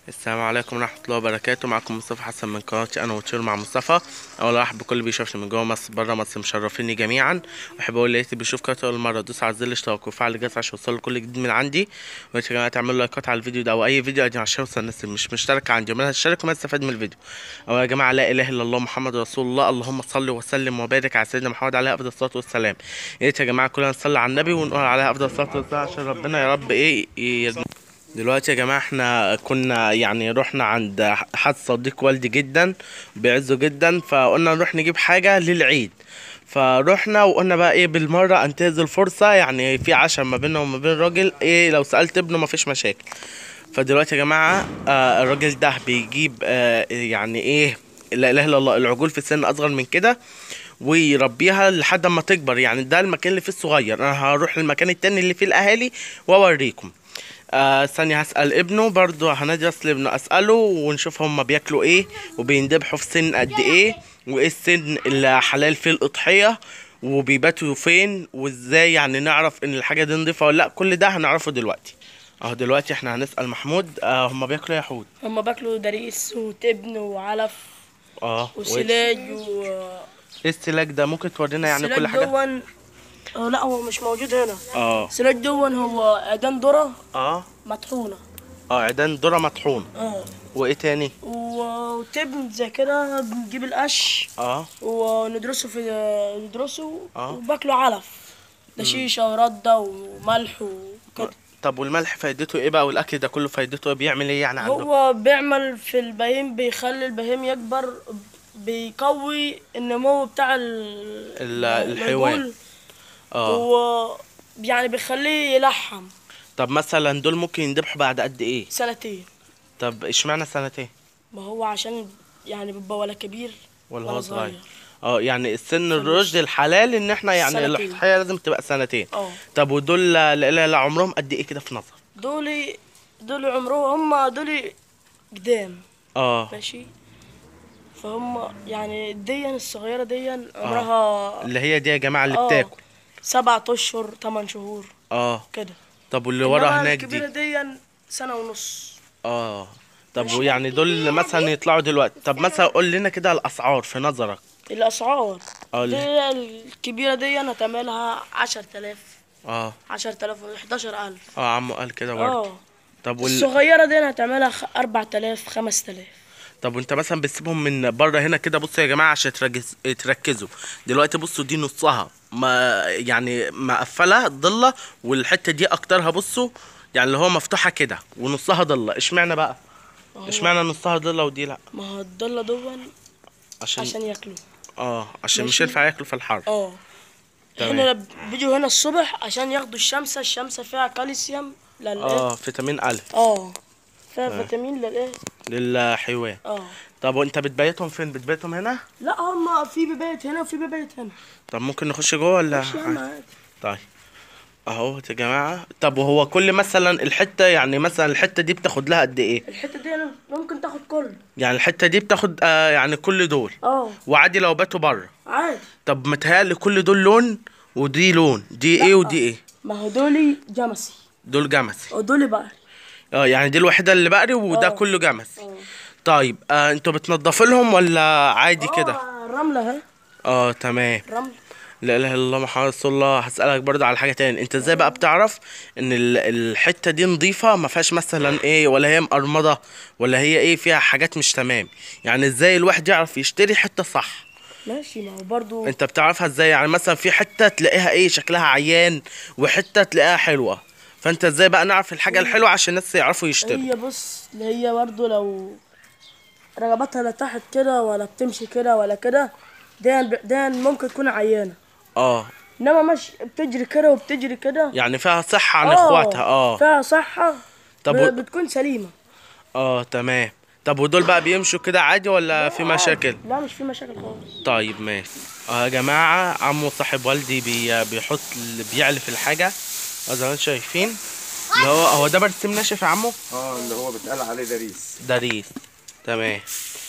السلام عليكم ورحمة الله وبركاته. معكم مصطفى حسن من قناتي أنا وتشير مع مصطفى. أول أرحب بكل اللي بيشوفني من جوه مصر بره مصر، مشرفيني جميعا. وأحب أقول لقيت بيشوف قناتي أول مرة دوس على زر الاشتراك وفعل الجرس عشان يوصل كل جديد من عندي. ويا جماعة تعملوا لايكات على الفيديو ده أو أي فيديو قديم عشان يوصل الناس اللي مش مشتركة عندي وما تشترك وما تستفاد من الفيديو. أو يا جماعة لا إله إلا الله محمد رسول الله، اللهم صل وسلم وبارك على سيدنا محمد عليه أفضل الصلاة والسلام. يا جماعة كلنا نصلي على النبي ونقول عليه أفضل الصلاة والسلام عشان ربنا يا رب دلوقتي يا جماعة احنا كنا يعني رحنا عند حد صديق والدي جدا بيعزه جدا، فقلنا نروح نجيب حاجة للعيد. فروحنا وقلنا بقى ايه بالمرة انتهز الفرصة، يعني في عشم ما بيننا وما بين الراجل، ايه لو سألت ابنه مفيش مشاكل. فدلوقتي يا جماعة الراجل ده بيجيب يعني ايه، لا اله الا الله، العجول في سن اصغر من كده ويربيها لحد ما تكبر. يعني ده المكان اللي فيه الصغير، انا هروح المكان التاني اللي فيه الاهالي واوريكم. ثانية هسأل ابنه برضو، هنادي اصل ابنه اسأله ونشوف هما بياكلوا ايه وبيندبحوا في سن قد ايه، وايه السن اللي حلال فيه الأضحية، وبيباتوا فين وازاي، يعني نعرف ان الحاجة دي نضيفة ولا لا. كل ده هنعرفه دلوقتي. اهو دلوقتي احنا هنسأل محمود هما بياكلوا ايه يا حود؟ هما باكلوا دريس وتبن وعلف وايه وسلاج السلاك ده؟ ممكن تورينا يعني السلاج كل حاجة؟ دون. لا هو مش موجود هنا. اه السلاج دون هو عيدان ذرة اه مطحونة. عيدان ذرة مطحون. اه وايه تاني؟ وتبن زي كده، بنجيب القش اه وندرسه ندرسه اه وباكلوا علف، ده شيشة وردة وملح وكده. طب والملح فايدته ايه بقى، والاكل ده كله فايدته ايه، بيعمل ايه يعني عنده؟ هو بيعمل في البهيم، بيخلي البهيم يكبر، بيقوي النمو بتاع الحيوان. العجول. اه و يعني بيخليه يلحم. طب مثلا دول ممكن يندبحوا بعد قد ايه؟ سنتين. طب اشمعنى سنتين؟ ما هو عشان يعني بيبقى ولا كبير ولا هو ولا صغير؟ صغير. يعني السن في الرشد النص. الحلال ان احنا يعني سنتين. الحياة لازم تبقى سنتين. اه طب ودول لا عمرهم قد ايه كده في نظر؟ دول عمرهم، هم دول قدام. اه ماشي. فهم يعني الصغيرة دي اه عمرها اللي هي دي يا جماعة اللي اه بتاكل. 7 اشهر 8 شهور اه كده. طب واللي ورا انما هناك دي؟ الكبيرة دي سنة ونص. اه طب ماشي. ويعني دول مثلا يطلعوا دلوقتي، طب مثلا قول لنا كده الاسعار في نظرك. الأسعار اه دي الكبيرة دي هتعملها 10,000. اه 10,000 و11,000. عمو قال كده برضه. اه طب الصغيرة دي هتعملها 4,000 5,000. طب وانت مثلا بتسيبهم من بره هنا كده؟ بصوا يا جماعه عشان تركزوا دلوقتي. بصوا دي نصها ما يعني مقفله ضله، والحته دي اكترها بصوا يعني اللي هو مفتوحه كده ونصها ضله. اشمعنى بقى؟ اشمعنى نصها ضله ودي لا؟ ما هو الضلة دول عشان عشان ياكلوا. عشان مش ماشي. ينفع ياكلوا في الحر. اه تمام. احنا بيجوا هنا الصبح عشان ياخدوا الشمس فيها كالسيوم للايه. فيتامين الف. فيها تمام. فيتامين للايه. للحيوان. طب وانت بتبيتهم فين؟ بتبيتهم هنا؟ لا هما في بيبيت هنا وفي بيبيت هنا. طب ممكن نخش جوه ولا ماشي يا عم عادي. طيب اهو يا جماعه. طب وهو كل مثلا الحته، يعني مثلا الحته دي بتاخد لها قد ايه؟ الحتة دي أنا ممكن تاخد كل. يعني الحته دي بتاخد يعني كل دول؟ اه وعادي لو باتوا بره؟ عادي. طب متهيألي كل دول لون ودي لون، دي ايه ودي ايه؟ ما هو دولي جمسي دول جمسي. ودولي بقري. يعني دي الوحيده اللي بقري وده اه كله جمسي. اه طيب انتوا بتنضفوا لهم ولا عادي كده؟ الرملة اهي. تمام. رمل. لا اله الا الله محمد رسول الله. هسألك برضه على حاجة تاني، انت ازاي بقى بتعرف ان الحتة دي نظيفة ما فيهاش مثلا ايه، ولا هي مقرمضة، ولا هي ايه فيها حاجات مش تمام؟ يعني ازاي الواحد يعرف يشتري حتة صح؟ ماشي ما هو برضو. انت بتعرفها ازاي؟ يعني مثلا في حتة تلاقيها ايه شكلها عيان، وحتة تلاقيها حلوة، فانت ازاي بقى نعرف الحاجة الحلوة عشان الناس يعرفوا يشتروا؟ هي بص، هي برضو لو رقبتها لا تحت كده ولا بتمشي كده ولا كده، دي ممكن تكون عيانة. اه انما مش بتجري كده وبتجري كده. يعني فيها صحة عن اخواتها. فيها صحة. طب بتكون سليمة. تمام. طب ودول بقى بيمشوا كده عادي ولا في لا عادي. مشاكل؟ لا مش في مشاكل خالص. طيب ماشي. يا جماعة عمو صاحب والدي بيحط بيعلف الحاجة زي ما انتم شايفين. اللي هو ده برسم ناشف يا عمو؟ اللي هو بيتقال عليه دريس. دريس. تمام.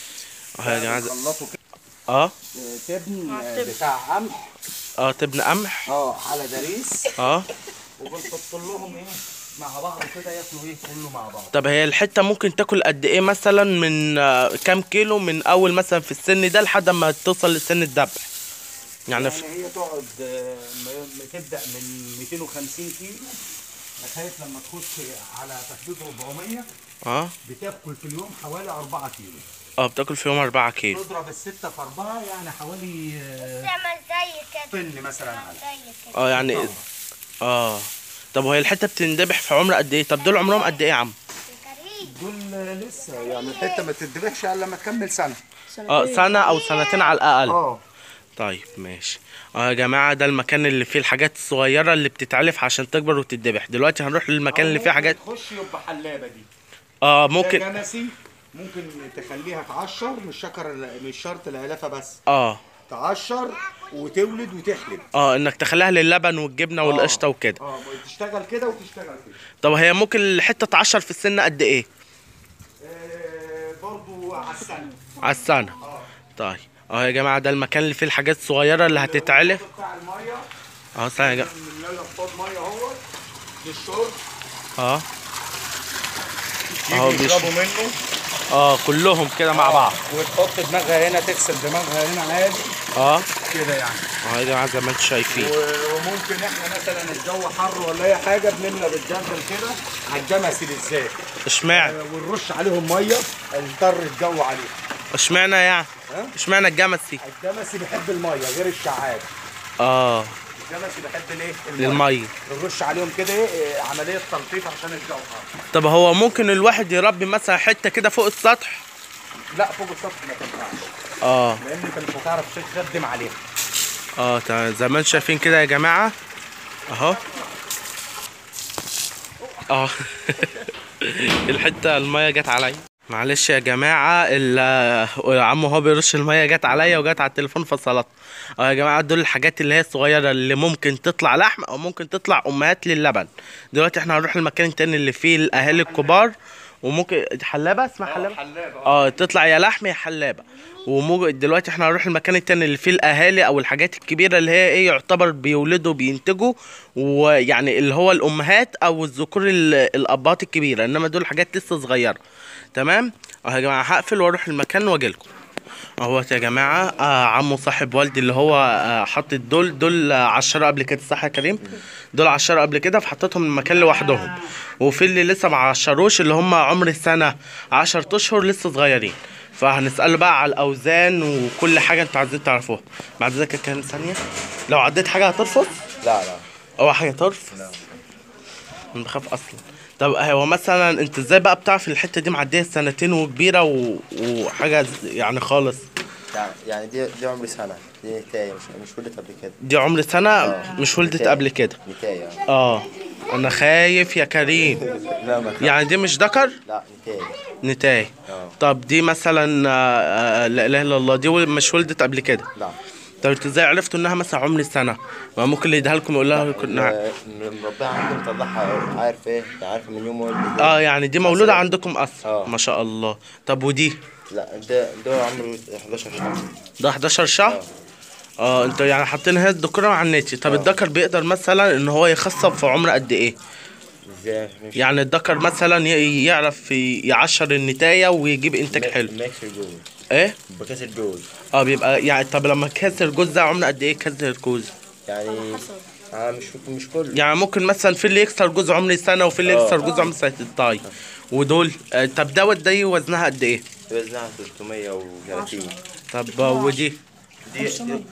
يا جماعة بنخلطه كده. اه تبن بتاع قمح. تبن قمح. على دريس. اه وبنحط لهم ايه؟ مع بعض كده ياكلوا ايه كله مع بعض. طب هي الحته ممكن تاكل قد ايه مثلا من كام كيلو من اول مثلا في السن ده لحد ما توصل لسن الذبح؟ يعني هي تقعد تبدا من 250 كيلو لغايه لما تخش على تحديد 400. بتاكل في اليوم حوالي 4 كيلو. بتاكل في يوم 4 كيلو. تضرب الستة في 4 يعني حوالي تعمل زي كده طن مثلا. يعني طب وهي الحته بتندبح في عمر قد ايه؟ طب دول عمرهم قد ايه يا عم؟ دول لسه يعني الحته ما تتذبحش الا لما تكمل سنه. سنه او سنتين على الاقل. طيب ماشي. يا جماعه ده المكان اللي فيه الحاجات الصغيره اللي بتتعلف عشان تكبر وتتذبح. دلوقتي هنروح للمكان اللي فيه حاجات. تخش يبقى حلابه دي. ممكن. جمسي ممكن تخليها تعشر، مش شرط العلافه بس. تعشر وتولد وتحلب. انك تخليها للبن والجبنه والقشطه وكده. تشتغل كده وتشتغل كده. طب هي ممكن الحته تعشر في السن قد ايه؟ برضو على السنه. على السنه. طيب يا جماعه ده المكان اللي فيه الحاجات الصغيره اللي هتتعلف. بتاع الميه. استنى يا جماعه. ميه اهو للشرب. بيشربوا منه. كلهم كده مع بعض. وتحط دماغها هنا، تغسل دماغها هنا عادي. كده يعني. يا جماعه زي ما انتم شايفين. وممكن احنا مثلا الجو حر ولا اي حاجه بنملى بالدمغل كده على الجمسي بالذات. اشمعنى؟ ونرش عليهم ميه نضطر الجو عليهم. اشمعنى يعني؟ اشمعنى الجمسي؟ الجمسي بيحب الميه غير الشعاب. الجمسي بيحب الايه؟ الميه. نرش عليهم كده عمليه تلطيف عشان الجو حر. طب هو ممكن الواحد يربي مثلا حته كده فوق السطح؟ لا فوق السطح ما تنفعش. لان انت مش هتعرف تخدم عليها. تمام زي ما انتم شايفين كده يا جماعه اهو. الحته الميه جت عليا. معلش يا جماعه عمو هو بيرش الميه جت عليا وجت على التليفون فصلت. يا جماعه دول الحاجات اللي هي الصغيره اللي ممكن تطلع لحم او ممكن تطلع امهات للبن. دلوقتي احنا هنروح المكان التاني اللي فيه الاهالي الكبار وممكن حلابه اسمها حلابه. تطلع يا لحم يا حلابه. دلوقتي احنا هنروح المكان التاني اللي فيه الاهالي او الحاجات الكبيره اللي هي ايه يعتبر بيولدوا بينتجوا، ويعني اللي هو الامهات او الذكور الابات الكبيره، انما دول حاجات لسه صغيره. تمام يا جماعه هقفل واروح المكان واجيلكم. اهوت يا جماعه عمو صاحب والدي اللي هو حاطط دول عشرة قبل كده، صح يا كريم؟ دول عشرة قبل كده فحطيتهم المكان لوحدهم، وفي اللي لسه ما عشروش اللي هم عمر السنه 10 اشهر لسه صغيرين، فهنساله بقى على الاوزان وكل حاجه انتوا عايزين تعرفوها. بعد ذلك كام ثانيه لو عديت حاجه هترفض؟ لا هو حاجه ترفض؟ لا انا بخاف اصلا. طب هو مثلا انت ازاي بقى بتعرف الحته دي معديه سنتين وكبيره وحاجه يعني خالص؟ يعني دي عمري سنه، دي نتايه مش ولدت قبل كده. دي عمر سنه مش ولدت قبل كده. نتايه. انا خايف يا كريم. لا ما يعني دي مش ذكر؟ لا نتايه. طب دي مثلا لا اله الا الله دي مش ولدت قبل كده؟ لا. طب انتوا ازاي عرفتوا انها مثلا عمر السنه؟ ما ممكن اللي يديها لكم يقول لها كنا مربيها عندكم مطلعها عارف ايه؟ عارف من يوم ولدت. يعني دي مولوده عندكم اصلا. ما شاء الله. طب ودي؟ لا ده عمره 11 شهر. ده 11 شهر؟ انتوا يعني حاطين هي الذكوره مع النتي. طب الذكر بيقدر مثلا ان هو يخصب في عمر قد ايه؟ ازاي؟ يعني الذكر مثلا يعرف يعشر النتايه ويجيب انتاج حلو. ماكس الجوز. ايه؟ بكسر جوز. بيبقى يعني. طب لما كسر جوز ده عمره قد ايه كسر جوز؟ يعني مش كله. يعني ممكن مثلا في اللي يكسر جوز عمر سنه وفي اللي يكسر جوز عمر سنتين. طيب ودول طب دي وزنها قد ايه؟ وزنها 330. طب ودي؟ دي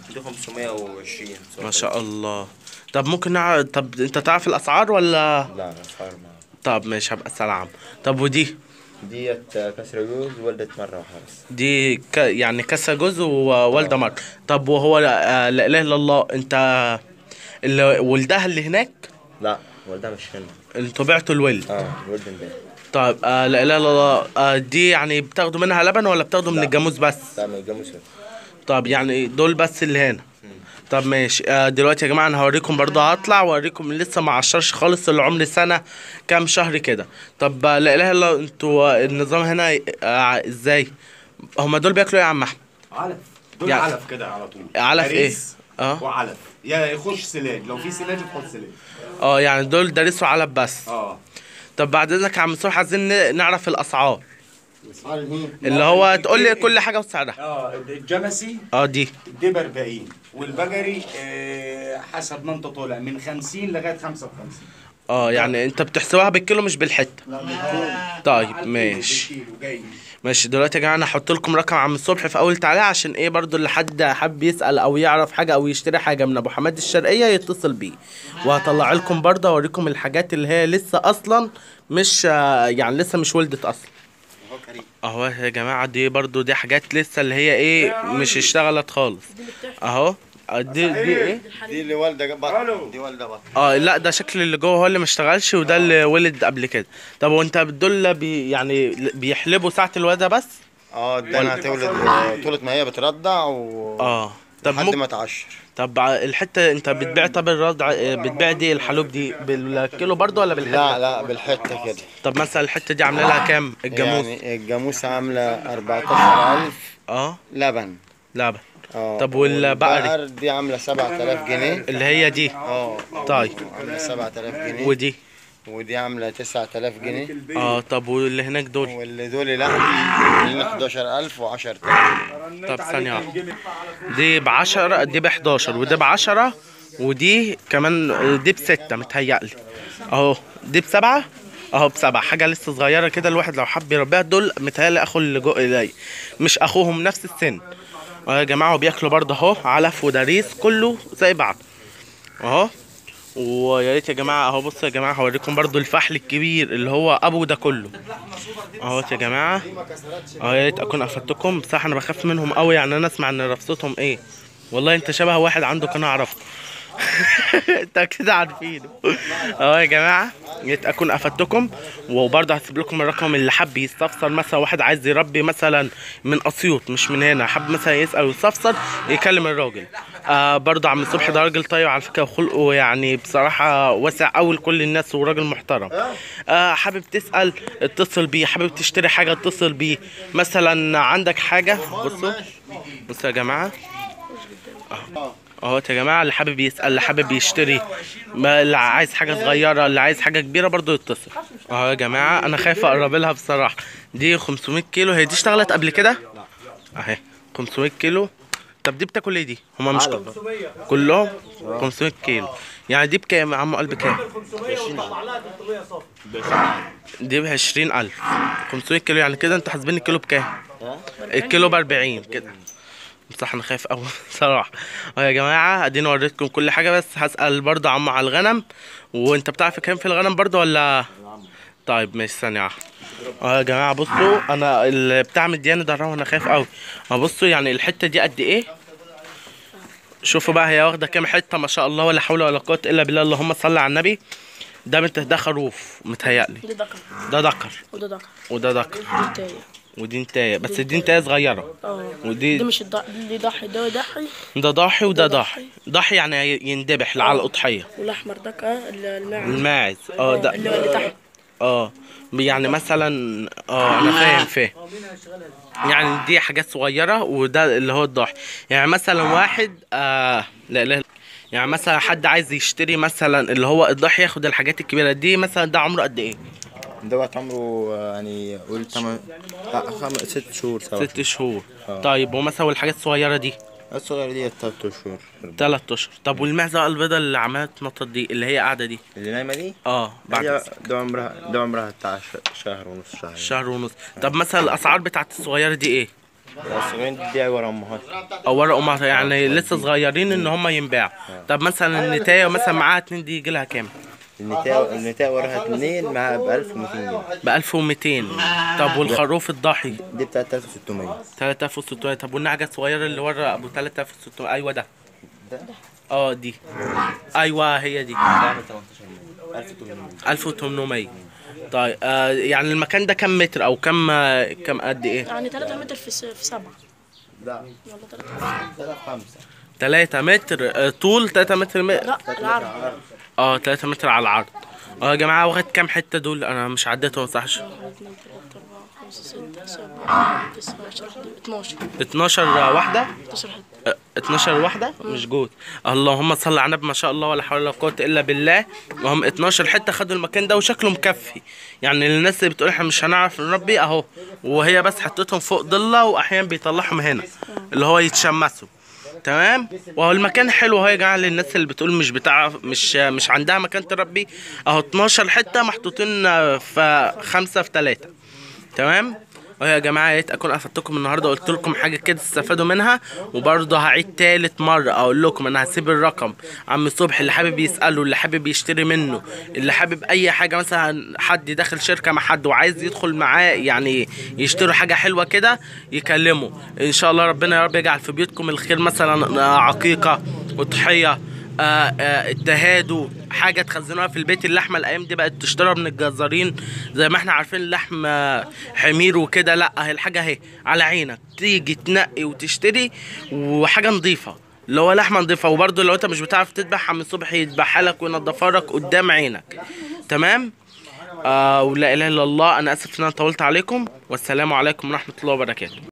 520. ما شاء الله. طب ممكن طب انت تعرف الاسعار ولا؟ لا الاسعار ما. طب ماشي هبقى سلام. طب ودي؟ ديت كسر جوز ولدت مره واحده بس. دي يعني كسر جوز ووالده مره. طب وهو لا اله الا الله انت اللي ولدها اللي هناك؟ لا ولدها مش هنا. انتوا بعتوا الولد؟ الولد امبارح. طيب لا اله الا الله دي يعني بتاخدوا منها لبن ولا بتاخدوا من الجاموس بس؟ لا من الجاموس. طب يعني دول بس اللي هنا. طب ماشي. دلوقتي يا جماعه انا هوريكم برضه هطلع واوريكم لسه ما عشرش خالص اللي عمر سنه كام شهر كده. طب لا اله الا الله انتوا النظام هنا ازاي؟ هما دول بياكلوا ايه يا عم احمد؟ علف. دول يعني علف كده على طول. علف ايه؟ وعلف. يا يخش سلاج، لو في سلاج تحط سلاج. يعني دول دارسوا علب بس. طب بعد اذنك يا عم صبحي عايزين نعرف الاسعار. اسعار مين؟ اللي هو تقول لي كل حاجه وسعرها. الجمسي دي ب 40، والبقري حسب ما انت طالع من 50 لغايه 55. يعني انت بتحسبها بالكيلو مش بالحته. طيب ماشي. ماشي دلوقتي يا جماعه انا هحط لكم رقم عم صبحي في اول تعليق، عشان ايه برضو اللي حد حابب يسال او يعرف حاجه او يشتري حاجه من ابو حماد الشرقيه يتصل بيه، وهطلع لكم برضه اوريكم الحاجات اللي هي لسه اصلا مش يعني لسه مش ولدت اصلا. اهو يا جماعه دي برضو دي حاجات لسه اللي هي ايه مش اشتغلت خالص اهو. دي ايه؟ دي اللي والده بطن، دي والده بطن. لا ده شكل اللي جوه هو اللي ما اشتغلش، وده اللي ولد قبل كده. طب وانت دول يعني بيحلبوا ساعه الولاده بس؟ الدنيا هتولد طولة ما هي بترضع طب لحد ما تعشر. طب الحته انت بتبيع طب الرضع بتبيع دي الحلوب دي بالكيلو برضو ولا بالحته؟ لا بالحته كده. طب مثلا الحته دي عامله لها كام الجاموس؟ يعني الجاموس عامله 14,000 لبن. طب والبقري دي عامله 7,000 جنيه اللي هي دي. طيب عامله 7,000 جنيه. ودي عامله 9,000 جنيه. طب واللي هناك دول؟ واللي دول لا اللي 11,000 و10,000 جنيه. طب ثانيه واحده، دي ب10 دي ب11 ودي ب10 ودي كمان دي ب6 متهيألي اهو. دي ب7 اهو ب7 حاجه لسه صغيره كده، الواحد لو حب يربيها. دول متهيألي اخو اللي جو إلي مش اخوهم نفس السن يا جماعه، وبياكلوا برضه اهو علف ودريس كله زي بعض اهو. ويا ريت يا جماعه اهو بصوا يا جماعه هوريكم برضو الفحل الكبير اللي هو ابو ده كله اهو يا جماعه اهو. يا ريت اكون افدتكم، بصراحه انا بخاف منهم قوي، يعني انا اسمع ان رفصتهم ايه والله انت شبه واحد عنده قناه اعرفه. انت كده عارفينه اهو يا جماعه. يا ريت اكون افدتكم، وبرضه هسيب لكم الرقم اللي حب يستفسر، مثلا واحد عايز يربي مثلا من اسيوط مش من هنا، حب مثلا يسال ويستفسر يكلم الراجل. برضه عم صبحي ده راجل طيب على فكره، وخلقه يعني بصراحه واسع قوي لكل الناس وراجل محترم. حابب تسال اتصل بيه، حابب تشتري حاجه اتصل بيه، مثلا عندك حاجه. بصوا يا جماعه اهو يا جماعه، اللي حابب يسال اللي حابب يشتري، اللي عايز حاجه صغيره اللي عايز حاجه كبيره برضه يتصل اهو يا جماعه. انا خايف اقرب لها بصراحه. دي 500 كيلو، هي دي اشتغلت قبل كده اهي 500 كيلو. طب دي بتاكل ايه دي؟ هما مش كلهم 500 كيلو. يعني دي بكام يا عم؟ قلب بكام؟ دي ب20,000. 500 كيلو يعني كده انتوا حاسبين الكيلو بكام؟ الكيلو ب40 كده. بصراحة انا خايف قوي صراحة. يا جماعة اديني وريتكم كل حاجة، بس هسأل برضه عمو على الغنم. وانت بتعرف كام في الغنم برضه ولا؟ طيب ماشي ثانية واحدة. يا جماعة بصوا انا اللي بتاع مدياني ضرها وانا خايف قوي. بصوا يعني الحتة دي قد ايه؟ شوفوا بقى هي واخدة كام حتة، ما شاء الله ولا حول ولا قوة الا بالله، اللهم صل على النبي. ده خروف متهيألي. ده دكر وده دكر ودي نتاية، بس دي نتاية صغيرة. ودي مش دي ضحي، ده ضحي، ده ضاحي وده ضاحي. ضاحي يعني يندبح على الأضحية. والاحمر ده الماعز ده اللي تحت. يعني مثلا انا فاهم يعني دي حاجات صغيرة، وده اللي هو الضاحي. يعني مثلا واحد لا يعني مثلا حد عايز يشتري مثلا اللي هو الضاحي ياخد الحاجات الكبيرة دي. مثلا ده عمره قد ايه؟ دوت عمره يعني قول 6 شهور 6 شهور. طيب ومثلا والحاجات الصغيرة دي؟ الصغيرة دي 3 شهور 3 اشهر. طب والمعزة البيضاء اللي عمالة تنطط دي اللي هي قاعدة دي اللي نايمة دي؟ بعد ده عمرها بتاع شهر ونص شهر ونص. طب مثلا الأسعار بتاعت الصغيرة دي ايه؟ الصغيرين دي ورا امهات ورا امهات، يعني لسه صغيرين ان هم ينباعوا. طب مثلا النتاية مثلا معاها 2 دي يجي لها كام؟ النتاية وراها 2 معاها ب 1200 جنيه. ب 1200. طب والخروف الضاحي؟ دي ب 3600. 3600. طب والنعجة الصغيرة اللي ورا ابو 3600؟ ايوه ده دي ايوه هي دي 1800. طيب يعني المكان ده كم متر او كم قد ايه؟ يعني 3 متر في 7. لا ولا 5. 3 متر طول 3 متر لا العرض 3 متر على العرض. يا جماعه واخد كام حته دول؟ انا مش عديتهم صح. 1 2 3 4 5 6 7 8 9 10 12 12 واحده. 12 واحدة مش جوز. اللهم صل على النبي، ما شاء الله ولا حول ولا قوة الا بالله. وهم 12 حتة خدوا المكان ده وشكله مكفي. يعني للناس اللي بتقول احنا مش هنعرف نربي اهو، وهي بس حطيتهم فوق ضلة واحيانا بيطلعهم هنا اللي هو يتشمسوا. تمام. وهو المكان حلو اهو يا جماعه للناس اللي بتقول مش بتعرف مش عندها مكان تربي اهو. 12 حته محطوطين في 5 في 3. تمام. اهو يا جماعه، يا ريت اكون افدتكم النهارده وقلت لكم حاجه كده تستفادوا منها. وبرضه هعيد تالت مره اقول لكم انا هسيب الرقم عم صبحي اللي حابب يساله، اللي حابب يشتري منه، اللي حابب اي حاجه، مثلا حد داخل شركه مع حد وعايز يدخل معاه يعني يشتروا حاجه حلوه كده يكلمه. ان شاء الله ربنا يا رب يجعل في بيوتكم الخير، مثلا عقيقه، اضحيه، التهادوا، حاجه تخزنوها في البيت. اللحمه الايام دي بقت تشترى من الجزارين زي ما احنا عارفين اللحم حمير وكده. لا، اهي الحاجه اهي على عينك، تيجي تنقي وتشتري وحاجه نظيفه اللي هو لحمه نظيفه. وبرده لو انت مش بتعرف تذبح عم صبحي يذبحها لك وينضفها لك قدام عينك. تمام. ولا اله الا الله. انا اسف ان انا طولت عليكم، والسلام عليكم ورحمه الله وبركاته.